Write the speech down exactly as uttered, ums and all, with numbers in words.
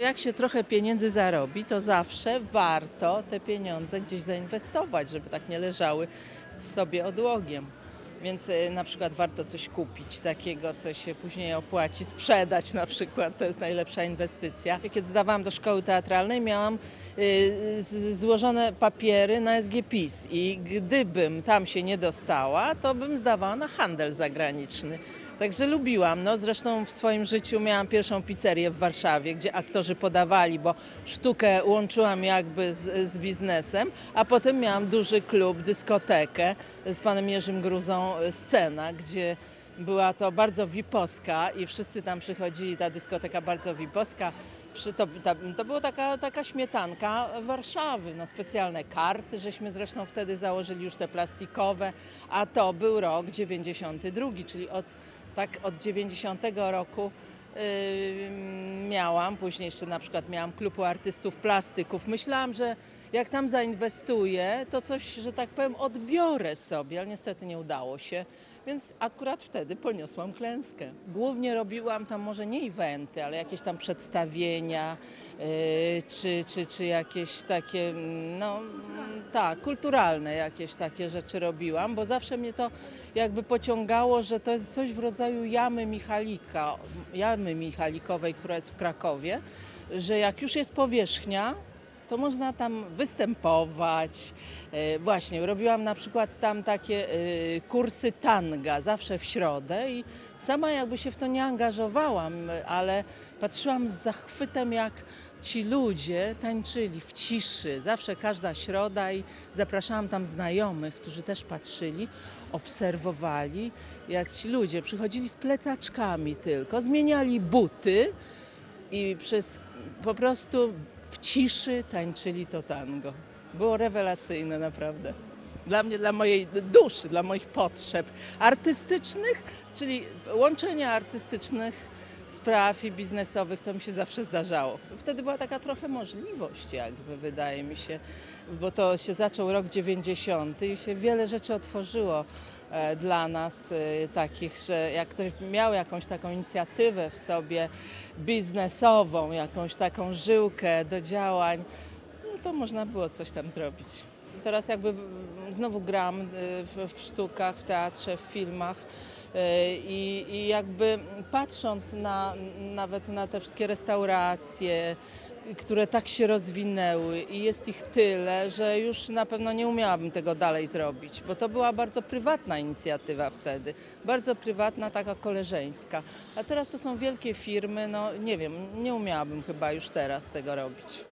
Jak się trochę pieniędzy zarobi, to zawsze warto te pieniądze gdzieś zainwestować, żeby tak nie leżały sobie odłogiem. Więc y, na przykład warto coś kupić takiego, co się później opłaci, sprzedać na przykład, to jest najlepsza inwestycja. Kiedy zdawałam do szkoły teatralnej, miałam y, z, złożone papiery na S G P I S i gdybym tam się nie dostała, to bym zdawała na handel zagraniczny. Także lubiłam. No, zresztą w swoim życiu miałam pierwszą pizzerię w Warszawie, gdzie aktorzy podawali, bo sztukę łączyłam jakby z, z biznesem, a potem miałam duży klub, dyskotekę z panem Jerzym Gruzą, Scena, gdzie była to bardzo vipowska i wszyscy tam przychodzili, ta dyskoteka bardzo vipowska. To, to była taka, taka śmietanka Warszawy, no specjalne karty, żeśmy zresztą wtedy założyli już te plastikowe, a to był rok dziewięćdziesiąty drugi, czyli od, tak od dziewięćdziesiątego roku yy, miałam, później jeszcze na przykład miałam klub artystów plastyków. Myślałam, że jak tam zainwestuję, to coś, że tak powiem, odbiorę sobie, ale niestety nie udało się. Więc akurat wtedy poniosłam klęskę. Głównie robiłam tam może nie eventy, ale jakieś tam przedstawienia, yy, czy, czy, czy jakieś takie, no tak, kulturalne jakieś takie rzeczy robiłam, bo zawsze mnie to jakby pociągało, że to jest coś w rodzaju jamy Michalika, jamy Michalikowej, która jest w Krakowie, że jak już jest powierzchnia, to można tam występować. Właśnie, robiłam na przykład tam takie kursy tanga, zawsze w środę i sama jakby się w to nie angażowałam, ale patrzyłam z zachwytem, jak ci ludzie tańczyli w ciszy, zawsze każda środa i zapraszałam tam znajomych, którzy też patrzyli, obserwowali, jak ci ludzie przychodzili z plecaczkami tylko, zmieniali buty i przez po prostu w ciszy tańczyli to tango. Było rewelacyjne naprawdę. Dla mnie, dla mojej duszy, dla moich potrzeb artystycznych, czyli łączenia artystycznych spraw i biznesowych, to mi się zawsze zdarzało. Wtedy była taka trochę możliwość jakby, wydaje mi się, bo to się zaczął rok dziewięćdziesiąty i się wiele rzeczy otworzyło dla nas takich, że jak ktoś miał jakąś taką inicjatywę w sobie biznesową, jakąś taką żyłkę do działań, no to można było coś tam zrobić. Teraz jakby znowu gram w, w sztukach, w teatrze, w filmach i, i jakby patrząc na, nawet na te wszystkie restauracje, które tak się rozwinęły i jest ich tyle, że już na pewno nie umiałabym tego dalej zrobić, bo to była bardzo prywatna inicjatywa wtedy, bardzo prywatna, taka koleżeńska. A teraz to są wielkie firmy, no nie wiem, nie umiałabym chyba już teraz tego robić.